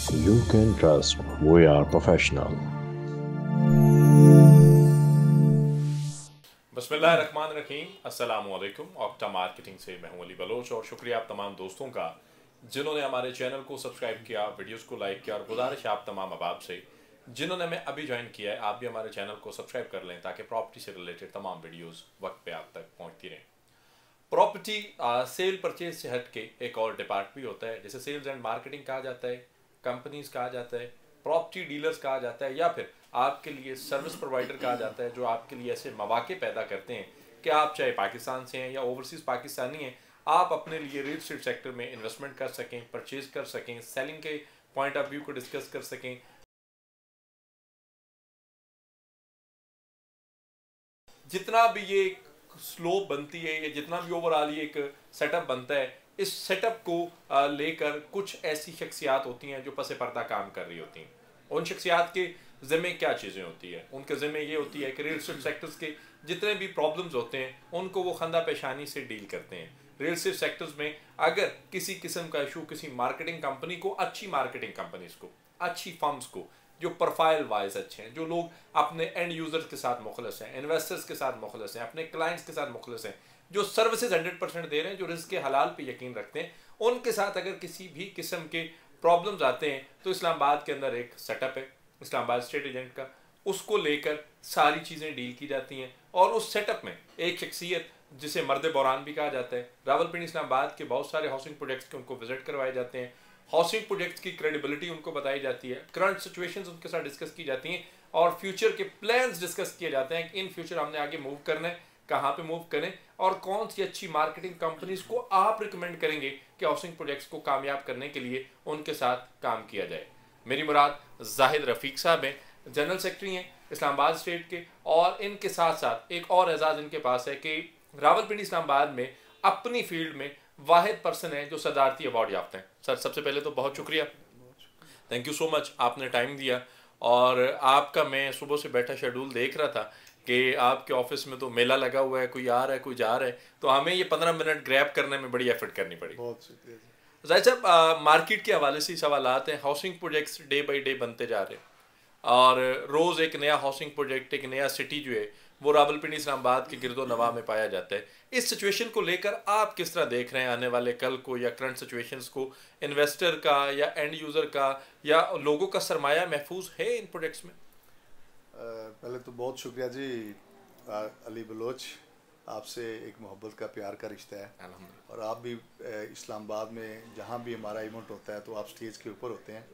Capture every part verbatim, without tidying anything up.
You can trust. We are professional. बिस्मिल्लाहिर्रहमानिर्रहीम, अस्सलामु अलैकुम। ऑक्टा मार्केटिंग से मैं हूं अली बलोच और शुक्रिया आप तमाम दोस्तों का जिन्होंने हमारे चैनल को सब्सक्राइब किया, वीडियोस को लाइक किया, और गुजारिश है आप तमाम अहबाब से जिन्होंने हमें अभी ज्वाइन किया है, आप भी हमारे चैनल को सब्सक्राइब कर लें ताकि प्रॉपर्टी से रिलेटेड तमाम वीडियोस वक्त पे आप तक पहुंचती रहें। प्रॉपर्टी सेल परचेज से हट के एक और डिपार्ट भी होता है जिसे सेल्स एंड मार्केटिंग कहा जाता है, कंपनीज कहा जाता है, प्रॉपर्टी डीलर्स कहा जाता है, या फिर आपके लिए सर्विस प्रोवाइडर कहा जाता है जो आपके लिए ऐसे मौके पैदा करते हैं कि आप चाहे पाकिस्तान से हैं या ओवरसीज़ पाकिस्तानी हैं, आप अपने लिए रियल एस्टेट सेक्टर में इन्वेस्टमेंट कर सकें, परचेज कर सकें, सेलिंग के पॉइंट ऑफ व्यू को डिस्कस कर सकें। जितना भी ये स्लोप बनती है या जितना भी ओवरऑल ये एक सेटअप बनता है, इस सेटअप को लेकर कुछ ऐसी शख्सियात होती हैं जो पसे पर्दा काम कर रही होती हैं। उन शख्सियात के ज़िम्मे क्या चीज़ें होती है? उनके ज़िम्मे ये होती है कि रियल एस्टेट सेक्टर्स के जितने भी प्रॉब्लम्स होते हैं उनको वो खंदा पेशानी से डील करते हैं। रियल एस्टेट सेक्टर्स में अगर किसी किस्म का इशू किसी मार्केटिंग कंपनी को, अच्छी मार्केटिंग कंपनीज को, अच्छी फर्म्स को जो प्रोफाइल वाइज अच्छे हैं, जो लोग अपने एंड यूज़र्स के साथ मुखलस हैं, इन्वेस्टर्स के साथ मुखलस हैं, अपने क्लाइंट्स के साथ मुखलस हैं, जो सर्विसेज हंड्रेड परसेंट दे रहे हैं, जो रिस्क के हलाल पे यकीन रखते हैं, उनके साथ अगर किसी भी किस्म के प्रॉब्लम्स आते हैं तो इस्लामाबाद के अंदर एक सेटअप है इस्लामाबाद स्टेट एजेंट का, उसको लेकर सारी चीज़ें डील की जाती हैं। और उस सेटअप में एक शख्सियत जिसे मर्द बौरान भी कहा जाता है, रावलपिंडी इस्लामाबाद के बहुत सारे हाउसिंग प्रोजेक्ट्स के उनको विजिट करवाए जाते हैं, हाउसिंग प्रोजेक्ट्स की क्रेडिबिलिटी उनको बताई जाती है, करंट सिचुएशंस उनके साथ डिस्कस की जाती हैं और फ्यूचर के प्लान्स डिस्कस किए जाते हैं कि इन फ्यूचर हमने आगे मूव करना है, कहाँ पे मूव करें और कौन सी अच्छी मार्केटिंग कंपनीज को आप रिकमेंड करेंगे कि हाउसिंग प्रोजेक्ट्स को कामयाब करने के लिए उनके साथ काम किया जाए। मेरी मुराद जाहिद रफ़ीक साहब हैं, जनरल सेक्रेटरी हैं इस्लामाबाद स्टेट के, और इनके साथ साथ एक और एजाज़ इनके पास है कि रावलपिंडी इस्लामाबाद में अपनी फील्ड में वाहिद पर्सन है जो सदारती अवार्ड याफ्ता हैं। सर, सबसे पहले तो बहुत शुक्रिया, थैंक यू सो मच, आपने टाइम दिया। और आपका मैं सुबह से बैठा शेड्यूल देख रहा था कि आपके ऑफिस में तो मेला लगा हुआ है, कोई आ रहा है कोई जा रहा है, तो हमें ये पंद्रह मिनट ग्रैब करने में बड़ी एफर्ट करनी पड़ी। बहुत शुक्रिया जाहिद साहब, मार्केट के हवाले से सवाल आते हैं, housing projects day by day बनते जा रहे हैं और रोज़ एक नया हाउसिंग प्रोजेक्ट, एक नया सिटी जो है वो रावलपिंडी इस्लामाबाद के गिरदो नवा में पाया जाता है। इस सिचुएशन को लेकर आप किस तरह देख रहे हैं आने वाले कल को, या करंट सिचुएशंस को, इन्वेस्टर का या एंड यूज़र का या लोगों का सरमाया महफूज है इन प्रोजेक्ट्स में? आ, पहले तो बहुत शुक्रिया जी आ, अली बलोच, आपसे एक मोहब्बत का प्यार का रिश्ता है अल्हम्दुलिल्लाह। और आप भी इस्लामाबाद में जहाँ भी हमारा इवेंट होता है तो आप स्टेज के ऊपर होते हैं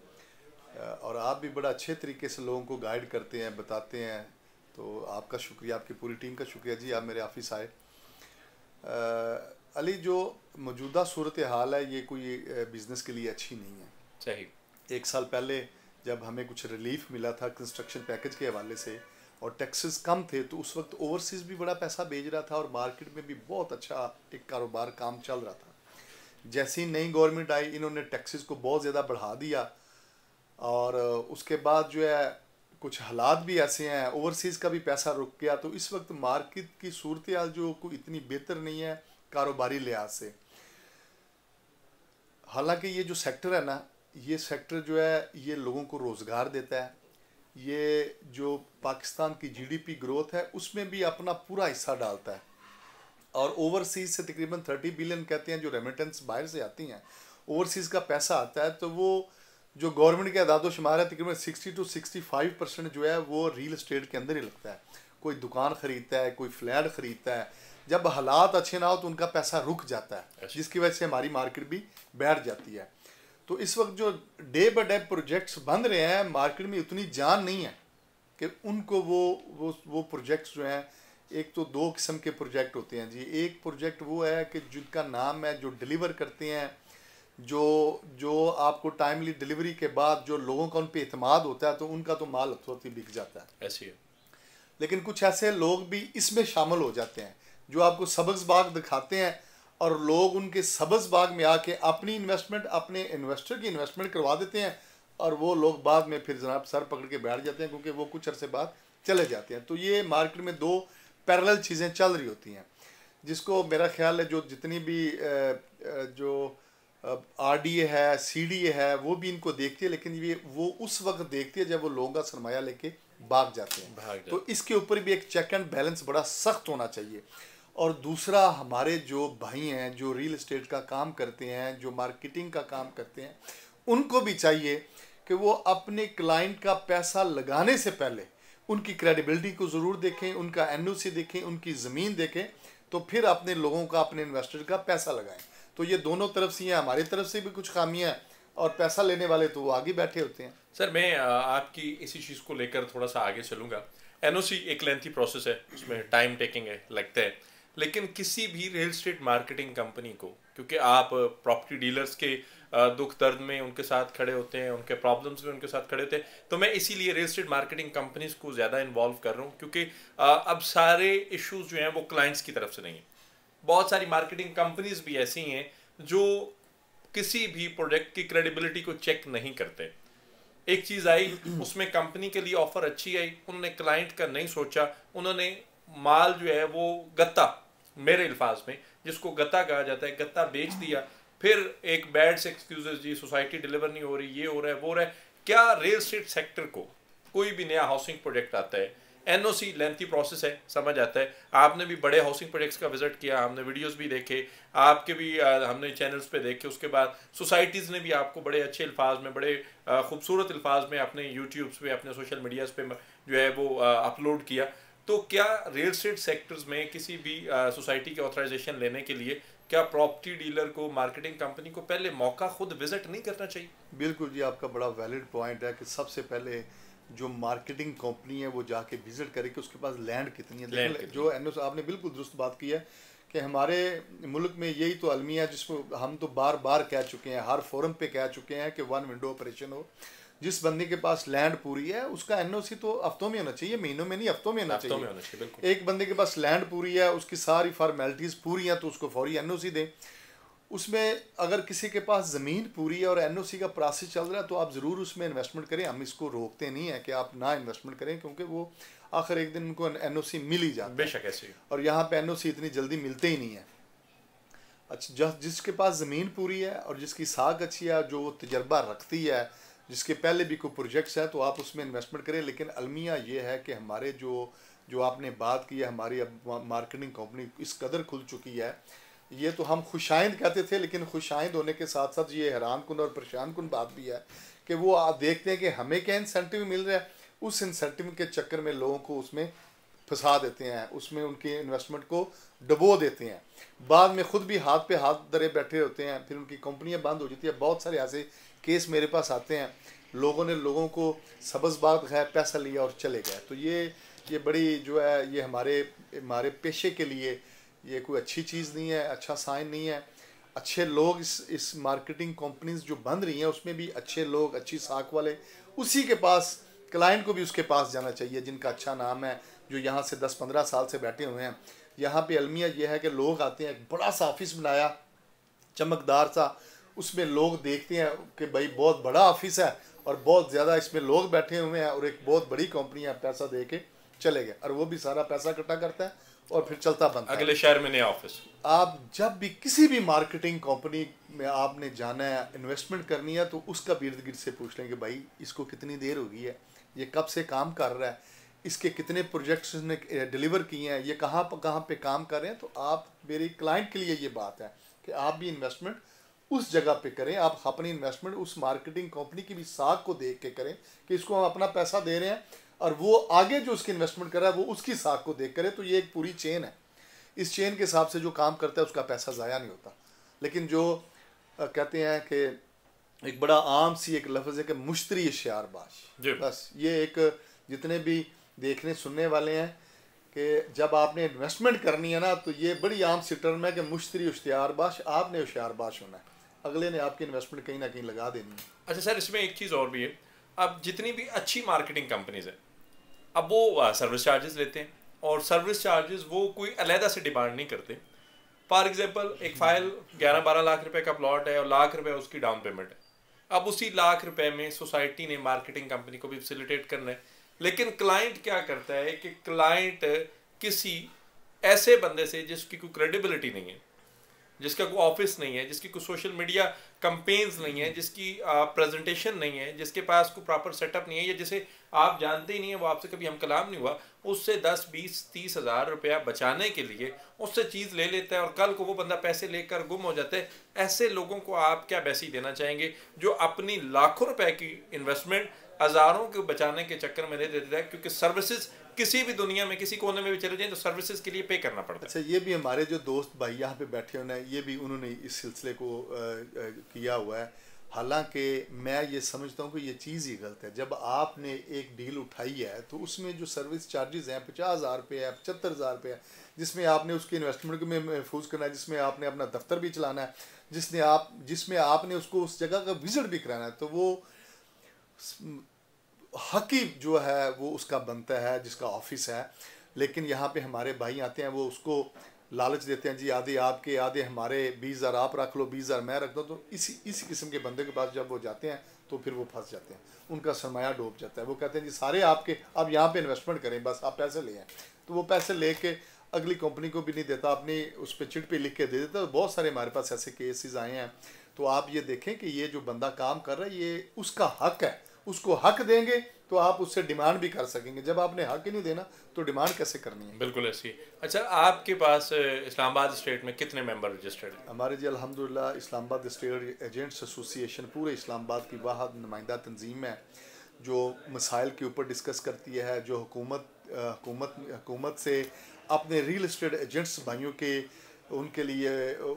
और आप भी बड़ा अच्छे तरीके से लोगों को गाइड करते हैं, बताते हैं, तो आपका शुक्रिया, आपकी पूरी टीम का शुक्रिया जी, आप मेरे ऑफिस आए। अली, जो मौजूदा सूरत हाल है ये कोई बिज़नेस के लिए अच्छी नहीं है। सही। एक साल पहले जब हमें कुछ रिलीफ मिला था कंस्ट्रक्शन पैकेज के हवाले से और टैक्सेस कम थे, तो उस वक्त ओवरसीज़ भी बड़ा पैसा भेज रहा था और मार्केट में भी बहुत अच्छा एक कारोबार काम चल रहा था। जैसे ही नई गवर्नमेंट आई, इन्होंने टैक्सेस को बहुत ज़्यादा बढ़ा दिया और उसके बाद जो है कुछ हालात भी ऐसे हैं, ओवरसीज़ का भी पैसा रुक गया, तो इस वक्त मार्केट की सूरत हाल जो कोई इतनी बेहतर नहीं है कारोबारी लिहाज से। हालांकि ये जो सेक्टर है ना, ये सेक्टर जो है ये लोगों को रोज़गार देता है, ये जो पाकिस्तान की जीडीपी ग्रोथ है उसमें भी अपना पूरा हिस्सा डालता है और ओवरसीज़ से तकरीबन थर्टी बिलियन कहते हैं जो रेमिटेंस बाहर से आती हैं, ओवरसीज़ का पैसा आता है, तो वो जो गवर्नमेंट के अदाद शुमार है तकरीबन sixty to sixty five percent जो है वो रियल एस्टेट के अंदर ही लगता है। कोई दुकान ख़रीदता है, कोई फ्लैट ख़रीदता है, जब हालात अच्छे ना हो तो उनका पैसा रुक जाता है, जिसकी वजह से हमारी मार्केट भी बैठ जाती है। तो इस वक्त जो डे बाई डे प्रोजेक्ट्स बन रहे हैं, मार्केट में उतनी जान नहीं है कि उनको वो वो वो प्रोजेक्ट्स जो हैं, एक तो दो किस्म के प्रोजेक्ट होते हैं जी। एक प्रोजेक्ट वो है कि जिनका नाम है जो डिलीवर करते हैं, जो जो आपको टाइमली डिलीवरी के बाद जो लोगों का उन पर एतमाद होता है तो उनका तो माल अथोती बिक जाता है। ऐसी है। लेकिन कुछ ऐसे लोग भी इसमें शामिल हो जाते हैं जो आपको सब्ज़ बाग दिखाते हैं और लोग उनके सब्ज़ बाग में आके अपनी इन्वेस्टमेंट, अपने इन्वेस्टर की इन्वेस्टमेंट करवा देते हैं और वो लोग बाद में फिर जनाब सर पकड़ के बैठ जाते हैं क्योंकि वो कुछ अरसे बाद चले जाते हैं। तो ये मार्केट में दो पैरेलल चीज़ें चल रही होती हैं, जिसको मेरा ख्याल है जो जितनी भी जो आर डी ए है, सी डी ए है, वो भी इनको देखती है, लेकिन ये वो उस वक्त देखती है जब वो लोगों का सरमाया लेके भाग जाते हैं। भाग जाते। तो इसके ऊपर भी एक चेक एंड बैलेंस बड़ा सख्त होना चाहिए। और दूसरा, हमारे जो भाई हैं जो रियल इस्टेट का काम करते हैं, जो मार्केटिंग का काम करते हैं, उनको भी चाहिए कि वो अपने क्लाइंट का पैसा लगाने से पहले उनकी क्रेडिबिलिटी को ज़रूर देखें, उनका एन ओ सी देखें, उनकी ज़मीन देखें, तो फिर अपने लोगों का, अपने इन्वेस्टर का पैसा लगाएं। तो ये दोनों तरफ से हैं, हमारी तरफ से भी कुछ खामियां हैं और पैसा लेने वाले तो वो आगे बैठे होते हैं। सर मैं आपकी इसी चीज़ को लेकर थोड़ा सा आगे चलूँगा। एन ओ सी एक लेंथी प्रोसेस है, उसमें टाइम टेकिंग है, लगता है, लेकिन किसी भी रियल स्टेट मार्केटिंग कंपनी को, क्योंकि आप प्रॉपर्टी डीलर्स के दुख दर्द में उनके साथ खड़े होते हैं, उनके प्रॉब्लम्स में उनके साथ खड़े होते हैं, तो मैं इसीलिए रियल स्टेट मार्केटिंग कंपनीज को ज़्यादा इन्वॉल्व कर रहा हूँ, क्योंकि अब सारे इश्यूज जो हैं वो क्लाइंट्स की तरफ से नहीं है। बहुत सारी मार्केटिंग कंपनीज भी ऐसी हैं जो किसी भी प्रोडक्ट की क्रेडिबिलिटी को चेक नहीं करते। एक चीज़ आई, उसमें कंपनी के लिए ऑफर अच्छी आई, उन्होंने क्लाइंट का नहीं सोचा, उन्होंने माल जो है वो गत्ता, मेरे अल्फाज में जिसको गत्ता कहा जाता है, गत्ता बेच दिया। फिर एक बैड से एक्सक्यूजेस, जी सोसाइटी डिलीवर नहीं हो रही, ये हो रहा है, वो हो रहा है। क्या रियल स्टेट सेक्टर को कोई भी नया हाउसिंग प्रोजेक्ट आता है, N O C lengthy process है, समझ आता है। आपने भी बड़े हाउसिंग प्रोजेक्ट्स का विजिट किया, हमने वीडियोस भी देखे, आपके भी आ, हमने चैनल्स पे देखे, उसके बाद सोसाइटीज़ ने भी आपको बड़े अच्छे अल्फाज में, बड़े खूबसूरत अल्फाज में अपने यूट्यूब्स पे, अपने सोशल मीडियाज़ पे जो है वो अपलोड किया। तो क्या रियल स्टेट सेक्टर्स में किसी भी सोसाइटी के ऑथराइजेशन लेने के लिए क्या प्रॉपर्टी डीलर को, मार्केटिंग कंपनी को पहले मौका खुद विजिट नहीं करना चाहिए? बिल्कुल जी, आपका बड़ा वैलिड पॉइंट है कि सबसे पहले जो मार्केटिंग कंपनी है वो जाके विजिट करे कि उसके पास लैंड कितनी है। देखिए, जो एन ओ सी, आपने बिल्कुल दुरुस्त बात की है कि हमारे मुल्क में यही तो अलमिया है जिसको हम तो बार बार कह चुके हैं, हर फोरम पे कह चुके हैं कि वन विंडो ऑपरेशन हो। जिस बंदे के पास लैंड पूरी है उसका एन ओ सी तो हफ्तों में होना चाहिए, महीनों में नहीं, हफ्तों में होना चाहिए, में होना चाहिए बिल्कुल। एक बंदे के पास लैंड पूरी है, उसकी सारी फॉर्मेलिटीज़ पूरी हैं, तो उसको फौरी एन ओ सी दें। उसमें अगर किसी के पास ज़मीन पूरी है और एन ओ सी का प्रोसेस चल रहा है तो आप ज़रूर उसमें इन्वेस्टमेंट करें। हम इसको रोकते नहीं है कि आप ना इन्वेस्टमेंट करें, क्योंकि वो आखिर एक दिन उनको एन ओ सी मिल ही जाता है, बेशक ऐसे, और यहाँ पे एन ओ सी इतनी जल्दी मिलते ही नहीं है। अच्छा, जस जिसके पास ज़मीन पूरी है और जिसकी साख अच्छी है, जो तजर्बा रखती है, जिसके पहले भी कोई प्रोजेक्ट्स है, तो आप उसमें इन्वेस्टमेंट करें। लेकिन अलमिया ये है कि हमारे जो जो आपने बात की है, हमारी अब मार्केटिंग कंपनी इस कदर खुल चुकी है, ये तो हम खुशाइंद कहते थे, लेकिन खुशाइंद होने के साथ साथ ये हैरान कुन और परेशान कुन बात भी है कि वो आप देखते हैं कि हमें क्या इंसेंटिव मिल रहा है, उस इंसेंटिव के चक्कर में लोगों को उसमें फंसा देते हैं, उसमें उनके इन्वेस्टमेंट को डबो देते हैं, बाद में खुद भी हाथ पे हाथ धरे बैठे होते हैं, फिर उनकी कंपनियां बंद हो जाती है। बहुत सारे ऐसे केस मेरे पास आते हैं, लोगों ने लोगों को सब्ज़ बाग दिखाया, पैसा लिया और चले गए। तो ये ये बड़ी जो है, ये हमारे हमारे पेशे के लिए ये कोई अच्छी चीज़ नहीं है, अच्छा साइन नहीं है। अच्छे लोग इस इस मार्केटिंग कंपनीज जो बन रही हैं उसमें भी अच्छे लोग, अच्छी साख वाले, उसी के पास, क्लाइंट को भी उसके पास जाना चाहिए जिनका अच्छा नाम है, जो यहाँ से दस पंद्रह साल से बैठे हुए हैं। यहाँ पे अलमिया ये है कि लोग आते हैं, एक बड़ा सा ऑफिस बनाया चमकदार सा, उसमें लोग देखते हैं कि भाई बहुत बड़ा ऑफिस है और बहुत ज़्यादा इसमें लोग बैठे हुए हैं और एक बहुत बड़ी कंपनी है, पैसा दे के चले गए, और वो भी सारा पैसा इकट्ठा करता है और फिर चलता बनता है। अगले शहर में नया ऑफिस। आप जब भी किसी भी मार्केटिंग कंपनी में आपने जाना है, इन्वेस्टमेंट करनी है, तो उसका इर्द गिर्द से पूछ लें कि भाई इसको कितनी देर हो गई है, ये कब से काम कर रहा है, इसके कितने प्रोजेक्ट्स ने डिलीवर किए हैं, ये कहाँ पर कहाँ पे काम कर रहे हैं। तो आप, मेरी क्लाइंट के लिए ये बात है कि आप भी इन्वेस्टमेंट उस जगह पे करें, आप अपनी इन्वेस्टमेंट उस मार्केटिंग कंपनी की भी साख को देख के करें कि इसको हम अपना पैसा दे रहे हैं और वो आगे जो उसकी इन्वेस्टमेंट कर रहा है वो उसकी साख को देख करे। तो ये एक पूरी चेन है, इस चेन के हिसाब से जो काम करता है उसका पैसा ज़ाया नहीं होता। लेकिन जो आ, कहते हैं कि एक बड़ा आम सी एक लफ्ज़ है कि मुश्तरी इश्तिहारबाज, बस ये एक जितने भी देखने सुनने वाले हैं कि जब आपने इन्वेस्टमेंट करनी है ना, तो ये बड़ी आम सी टर्म है कि मुश्तरी इश्तिहारबाज, आपने इश्तिहारबाज होना है, अगले ने आपकी इन्वेस्टमेंट कहीं ना कहीं लगा देनी है। अच्छा सर, इसमें एक चीज़ और भी है, अब जितनी भी अच्छी मार्केटिंग कंपनीज है, अब वो सर्विस चार्जेस लेते हैं और सर्विस चार्जेस वो कोई अलहदा से डिमांड नहीं करते। फॉर एग्जांपल, एक फ़ाइल ग्यारह बारह लाख रुपए का प्लॉट है और लाख रुपए उसकी डाउन पेमेंट है। अब उसी लाख रुपए में सोसाइटी ने मार्केटिंग कंपनी को भी फैसिलिटेट करना है, लेकिन क्लाइंट क्या करता है कि क्लाइंट किसी ऐसे बंदे से जिसकी कोई क्रेडिबिलिटी नहीं है, जिसका कोई ऑफिस नहीं है, जिसकी कोई सोशल मीडिया कंपेन्स नहीं है, जिसकी प्रेजेंटेशन नहीं है, जिसके पास कोई प्रॉपर सेटअप नहीं है, या जिसे आप जानते ही नहीं है, वो आपसे कभी हम कलाम नहीं हुआ, उससे दस बीस तीस हज़ार रुपया बचाने के लिए उससे चीज़ ले लेता है और कल को वो बंदा पैसे लेकर गुम हो जाता है। ऐसे लोगों को आप क्या मैसेज देना चाहेंगे जो अपनी लाखों रुपए की इन्वेस्टमेंट हज़ारों को बचाने के चक्कर में दे देता है? क्योंकि सर्विसेज किसी भी दुनिया में किसी कोने में भी चले जाएं तो सर्विसेज के लिए पे करना पड़ता है। अच्छा, ये भी हमारे जो दोस्त भाई यहाँ पे बैठे हुए हैं, ये भी उन्होंने इस सिलसिले को आ, आ, किया हुआ है। हालांकि मैं ये समझता हूँ कि ये चीज़ ही गलत है। जब आपने एक डील उठाई है तो उसमें जो सर्विस चार्जेस हैं पचास हज़ार रुपये है, पचहत्तर हज़ार रुपये है, जिसमें आपने उसकी इन्वेस्टमेंट में महफूज करना है, जिसमें आपने अपना दफ्तर भी चलाना है, जिसने आप जिसमें आपने उसको उस जगह का विजिट भी कराना है, तो वो हकी जो है वो उसका बनता है जिसका ऑफिस है। लेकिन यहाँ पे हमारे भाई आते हैं, वो उसको लालच देते हैं, जी आधे आपके आधे हमारे, बीस हज़ार आप रख लो, बीस हज़ार मैं रख दो। तो इसी इसी किस्म के बंदे के पास जब वो जाते हैं तो फिर वो फंस जाते हैं, उनका सरमाया डूब जाता है। वो कहते हैं जी सारे आपके, आप यहाँ पे इन्वेस्टमेंट करें, बस आप पैसे ले आएँ। तो वो पैसे लेके अगली कंपनी को भी नहीं देता, अपनी उस पर चिट पे लिख के दे देता। तो बहुत सारे हमारे पास ऐसे केसेस आए हैं। तो आप ये देखें कि ये जो बंदा काम कर रहा है ये उसका हक है, उसको हक देंगे तो आप उससे डिमांड भी कर सकेंगे। जब आपने हक ही नहीं देना तो डिमांड कैसे करनी है? बिल्कुल ऐसी। अच्छा, आपके पास इस्लामाबाद स्टेट में कितने मेंबर रजिस्टर्ड हैं? हमारे जी अल्हम्दुलिल्लाह इस्लामाबाद स्टेट एजेंट्स एसोसिएशन पूरे इस्लामाबाद की वाहद नुमाइंदा तंजीम है जो मसाइल के ऊपर डिस्कस करती है, जो हुकूमत हुकूमत हुकूमत से अपने रियल एस्टेट एजेंट्स भाइयों के उनके लिए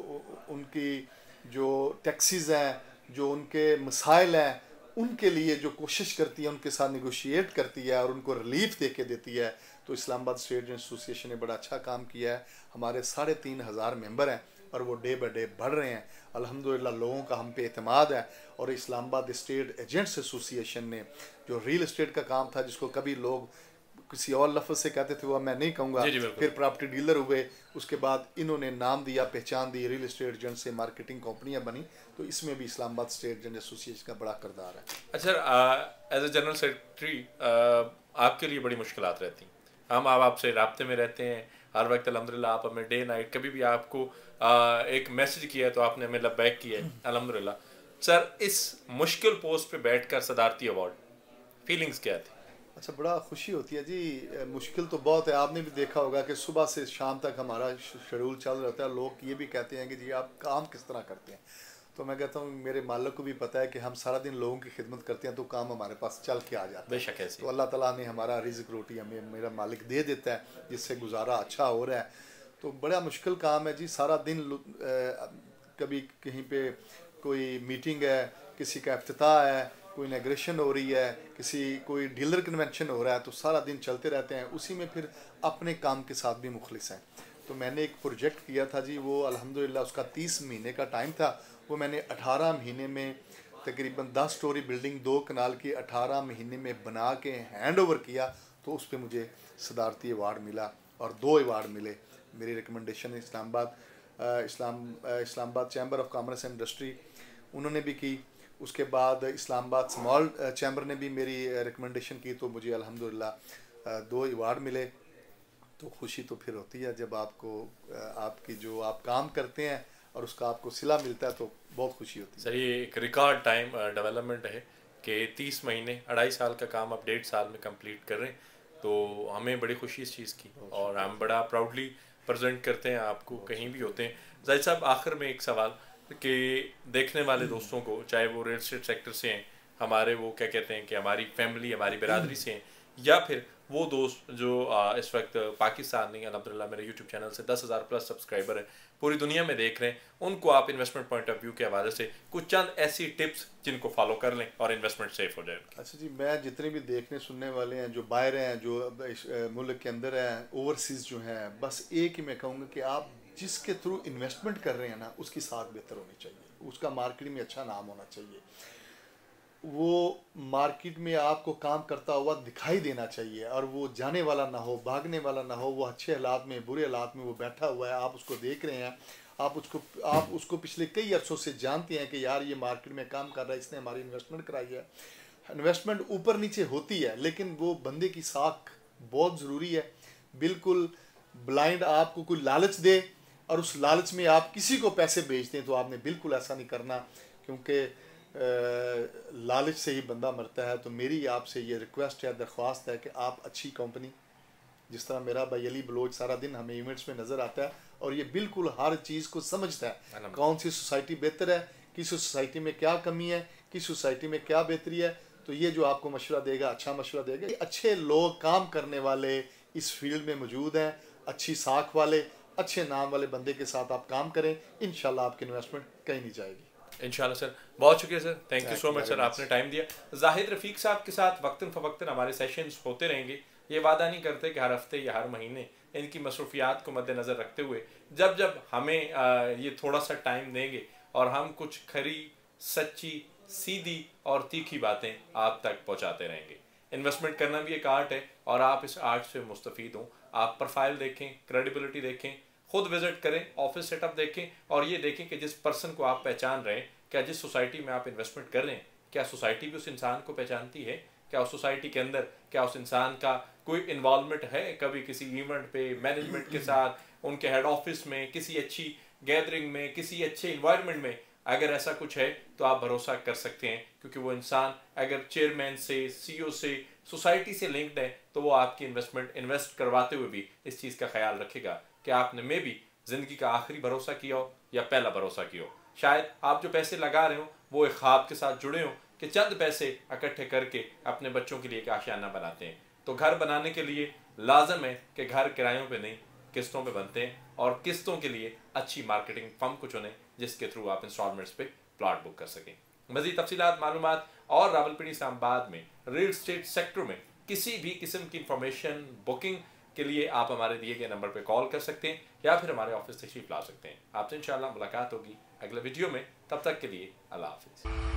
उनकी जो टैक्सीज़ हैं, जो उनके मसाइल हैं, उनके लिए जो कोशिश करती है, उनके साथ निगोशिएट करती है और उनको रिलीफ दे के देती है। तो इस्लामाबाद स्टेट एसोसिएशन ने बड़ा अच्छा काम किया है। हमारे साढ़े तीन हज़ार मेंबर हैं और वो डे बाई डे बढ़ रहे हैं। अल्हम्दुलिल्लाह लोगों का हम पे एतमाद है। और इस्लामाबाद स्टेट एजेंट्स एसोसिएशन ने जो रियल एस्टेट का काम था, जिसको कभी लोग किसी और लफ्ज़ से कहते थे, वो मैं नहीं कहूँगा, फिर प्रॉपर्टी डीलर हुए, उसके बाद इन्होंने नाम दिया, पहचान दी, रियल एस्टेट एजेंट से मार्केटिंग कंपनियां बनी। तो इसमें भी इस्लामाबाद स्टेट एजेंट एसोसिएशन का बड़ा किरदार है। अच्छा, एज ए जनरल सेक्रेटरी आपके लिए बड़ी मुश्किलात रहती हैं। हम आप आपसे राब्ते में रहते हैं हर वक्त अल्हम्दुलिल्लाह। आप हमें डे नाइट कभी भी आपको आ, एक मैसेज किया है तो आपने हमें लबैक किया है अल्हम्दुलिल्लाह। सर, इस मुश्किल पोस्ट पे बैठकर सदारती अवार्ड फीलिंग्स क्या थी? अच्छा, बड़ा खुशी होती है जी। मुश्किल तो बहुत है। आपने भी देखा होगा कि सुबह से शाम तक हमारा शेड्यूल चल रहा है। लोग ये भी कहते हैं कि जी आप काम किस तरह करते हैं। तो मैं कहता हूँ मेरे मालिक को भी पता है कि हम सारा दिन लोगों की खिदमत करते हैं तो काम हमारे पास चल के आ जाता है। बेशक ऐसी। तो अल्लाह ताला ने हमारा रिज़्क रोटी हमें मेरा मालिक दे देता है, जिससे गुजारा अच्छा हो रहा है। तो बड़ा मुश्किल काम है जी। सारा दिन कभी कहीं पे कोई मीटिंग है, किसी का इफ्तिताह है, कोई इनॉग्रेशन हो रही है, किसी कोई डीलर कन्वेंशन हो रहा है, तो सारा दिन चलते रहते हैं। उसी में फिर अपने काम के साथ भी मुखलिस हैं। तो मैंने एक प्रोजेक्ट किया था जी, वो अल्हम्दुलिल्लाह उसका तीस महीने का टाइम था। वो मैंने अठारह महीने में तकरीबन दस स्टोरी बिल्डिंग दो कनाल की अठारह महीने में बना के हैंड ओवर किया। तो उस पर मुझे सदारती अवार्ड मिला और दो अवार्ड मिले। मेरी recommendation Islamabad Islam Islamabad chamber of commerce and industry उन्होंने भी की। उसके बाद इस्लामाबाद स्मॉल चैम्बर ने भी मेरी रिकमेंडेशन की, तो मुझे अल्हम्दुलिल्लाह दो अवार्ड मिले। तो खुशी तो फिर होती है जब आपको आपकी जो आप काम करते हैं और उसका आपको सिला मिलता है, तो बहुत खुशी होती है। सर, ये एक रिकॉर्ड टाइम डेवलपमेंट है कि तीस महीने अढ़ाई साल का काम आप डेढ़ साल में कंप्लीट कर रहे हैं। तो हमें बड़ी खुशी इस चीज़ की और हम बड़ा प्राउडली प्रेजेंट करते हैं आपको कहीं भी होते हैं। जाहिद साहब, आखिर में एक सवाल कि देखने वाले दोस्तों को, चाहे वो रियल एस्टेट सेक्टर से हैं, हमारे वो क्या कहते हैं कि हमारी फैमिली हमारी बिरादरी से हैं, या फिर वो दोस्त जो आ, इस वक्त पाकिस्तान नहीं, अल्हम्दुलिल्लाह मेरे यूट्यूब चैनल से दस हज़ार प्लस सब्सक्राइबर हैं, पूरी दुनिया में देख रहे हैं, उनको आप इन्वेस्टमेंट पॉइंट ऑफ व्यू के हवाले से कुछ चंद ऐसी टिप्स जिनको फॉलो कर लें और इन्वेस्टमेंट सेफ हो जाए? अच्छा जी, मैं जितने भी देखने सुनने वाले हैं, जो बाहर हैं, जो मुल्क के अंदर हैं, ओवरसीज़ जो हैं, बस एक ही मैं कहूँगा कि आप जिसके थ्रू इन्वेस्टमेंट कर रहे हैं ना, उसकी साख बेहतर होनी चाहिए, उसका मार्केट में अच्छा नाम होना चाहिए, वो मार्केट में आपको काम करता हुआ दिखाई देना चाहिए और वो जाने वाला ना हो, भागने वाला ना हो। वो अच्छे हालात में, बुरे हालात में वो बैठा हुआ है, आप उसको देख रहे हैं, आप उसको आप उसको पिछले कई अरसों से जानते हैं कि यार ये मार्केट में काम कर रहा है, इसने हमारी इन्वेस्टमेंट कराई है। इन्वेस्टमेंट ऊपर नीचे होती है, लेकिन वो बंदे की साख बहुत ज़रूरी है। बिल्कुल ब्लाइंड आपको कोई लालच दे और उस लालच में आप किसी को पैसे भेजते हैं, तो आपने बिल्कुल ऐसा नहीं करना, क्योंकि लालच से ही बंदा मरता है। तो मेरी आपसे ये रिक्वेस्ट है, दरख्वास्त है कि आप अच्छी कंपनी, जिस तरह मेरा भाई अली बलोच सारा दिन हमें इवेंट्स में नज़र आता है और ये बिल्कुल हर चीज़ को समझता है, कौन सी सोसाइटी बेहतर है, किस सोसाइटी में क्या कमी है, किस सोसाइटी में क्या बेहतरी है, तो ये जो आपको मशवरा देगा, अच्छा मशवरा देगा। अच्छे लोग काम करने वाले इस फील्ड में मौजूद हैं, अच्छी साख वाले, अच्छे नाम वाले बंदे के साथ आप काम करें, इंशाल्लाह आपकी इन्वेस्टमेंट कहीं नहीं जाएगी। इंशाल्लाह सर, बहुत शुक्रिया सर, thank you so much sir, आपने टाइम दिया। जाहिद रफ़ीक साहब के साथ वक्तन फ़वक्तन हमारे सेशंस होते रहेंगे। ये वादा नहीं करते कि हर हफ्ते या हर महीने, इनकी मसरूफियात को मद्देनज़र रखते हुए जब जब हमें आ, ये थोड़ा सा टाइम देंगे और हम कुछ खरी, सच्ची, सीधी और तीखी बातें आप तक पहुँचाते रहेंगे। इन्वेस्टमेंट करना भी एक आर्ट है और आप इस आर्ट से मुस्तफ़ीद हों। आप प्रोफाइल देखें, क्रेडिबिलिटी देखें, खुद विजिट करें, ऑफिस सेटअप देखें और ये देखें कि जिस पर्सन को आप पहचान रहे हैं, क्या जिस सोसाइटी में आप इन्वेस्टमेंट कर रहे हैं, क्या सोसाइटी भी उस इंसान को पहचानती है, क्या उस सोसाइटी के अंदर क्या उस इंसान का कोई इन्वॉल्वमेंट है कभी किसी इवेंट पे, मैनेजमेंट के साथ, उनके हेड ऑफिस में, किसी अच्छी गैदरिंग में, किसी अच्छे इन्वायरमेंट में। अगर ऐसा कुछ है तो आप भरोसा कर सकते हैं, क्योंकि वो इंसान अगर चेयरमैन से, सीईओ से, सोसाइटी से लिंक्ड है तो वो आपकी इन्वेस्टमेंट इन्वेस्ट करवाते हुए भी इस चीज़ का ख्याल रखेगा कि आपने मे भी ज़िंदगी का आखिरी भरोसा किया हो या पहला भरोसा किया हो। शायद आप जो पैसे लगा रहे हो वो एक ख्वाब के साथ जुड़े हो कि चंद पैसे इकट्ठे करके अपने बच्चों के लिए एक आशियाना बनाते हैं। तो घर बनाने के लिए लाजम है कि घर किरायों पे नहीं, किस्तों पे बनते हैं, और किस्तों के लिए अच्छी मार्केटिंग फर्म को चुनें जिसके थ्रू आप इंस्टॉलमेंट्स पे प्लॉट बुक कर सकें। मज़ीद तफसीलात, मालूमात और रावलपिंडी इस्लामाबाद में रियल एस्टेट सेक्टर में किसी भी किस्म की इंफॉर्मेशन, बुकिंग के लिए आप हमारे दिए गए नंबर पर कॉल कर सकते हैं या फिर हमारे ऑफिस तशरीफ ला सकते हैं। आपसे इंशाल्लाह मुलाकात होगी अगले वीडियो में। तब तक के लिए अल्लाह हाफिज़।